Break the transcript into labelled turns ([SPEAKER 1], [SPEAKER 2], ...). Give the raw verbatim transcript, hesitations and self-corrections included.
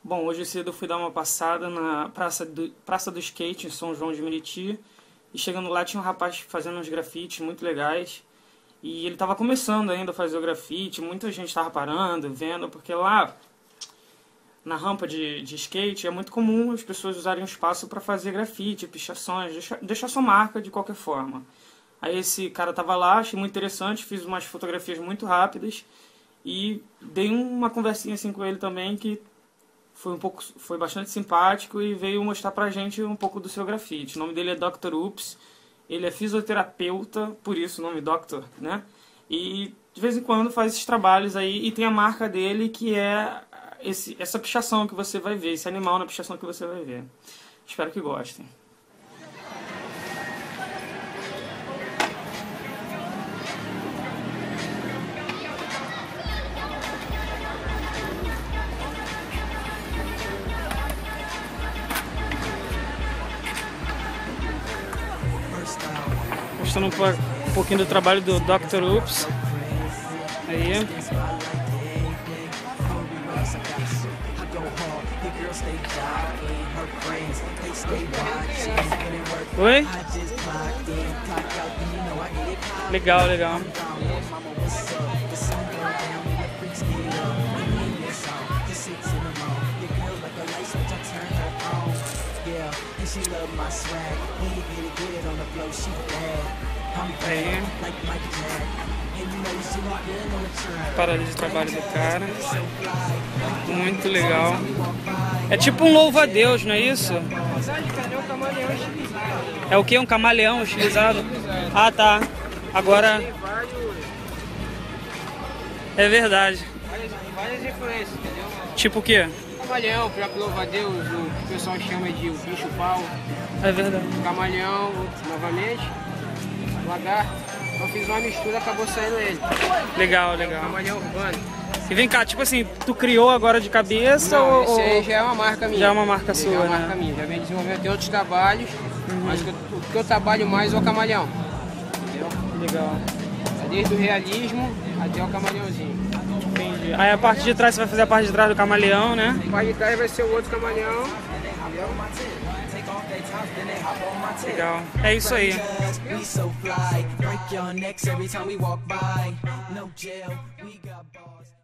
[SPEAKER 1] Bom, hoje cedo eu fui dar uma passada na Praça do, Praça do Skate, em São João de Meriti. E chegando lá tinha um rapaz fazendo uns grafites muito legais. E ele estava começando ainda a fazer o grafite, muita gente estava parando, vendo, porque lá na rampa de, de skate é muito comum as pessoas usarem o espaço para fazer grafite, pichações, deixar, deixar sua marca de qualquer forma. Aí esse cara estava lá, achei muito interessante, fiz umas fotografias muito rápidas e dei uma conversinha assim com ele também que foi, um pouco, foi bastante simpático e veio mostrar pra gente um pouco do seu grafite. O nome dele é doutor Ups, ele é fisioterapeuta, por isso o nome doutor, né? E de vez em quando faz esses trabalhos aí e tem a marca dele que é esse, essa pichação que você vai ver, esse animal na pichação que você vai ver. Espero que gostem. Mostrando um pouquinho do trabalho do doutor Ups. Aí. Oi? Legal, legal. Aí. Parada de trabalho do cara. Muito legal. É tipo um louva-a-Deus, não é isso? É o que? Um camaleão estilizado? Ah, tá. Agora... É verdade.
[SPEAKER 2] Várias influências, entendeu?
[SPEAKER 1] Tipo o quê?
[SPEAKER 2] Camaleão, o próprio louva-a-Deus, o bicho chama de o bicho-pau.
[SPEAKER 1] É verdade.
[SPEAKER 2] Camaleão, novamente, lagarto. Eu fiz uma mistura, acabou saindo ele.
[SPEAKER 1] Legal, legal.
[SPEAKER 2] Camaleão urbano.
[SPEAKER 1] E vem cá, tipo assim, tu criou agora de cabeça
[SPEAKER 2] Não,
[SPEAKER 1] ou...
[SPEAKER 2] esse aí já é uma marca minha.
[SPEAKER 1] Já é uma marca sua,
[SPEAKER 2] já é uma
[SPEAKER 1] né?
[SPEAKER 2] marca minha. Já vem desenvolvendo, tem outros trabalhos, uhum. Mas o que, eu, o que eu trabalho mais é o camaleão. Entendeu?
[SPEAKER 1] Legal.
[SPEAKER 2] Desde o realismo até o camaleãozinho.
[SPEAKER 1] Entendi. Aí a parte de trás, você vai fazer a parte de trás do camaleão, né?
[SPEAKER 2] A parte de trás vai ser o outro camaleão. Entendeu?
[SPEAKER 1] Legal. É isso aí.
[SPEAKER 3] We so fly, break your necks every time we walk by. No jail, we got bars.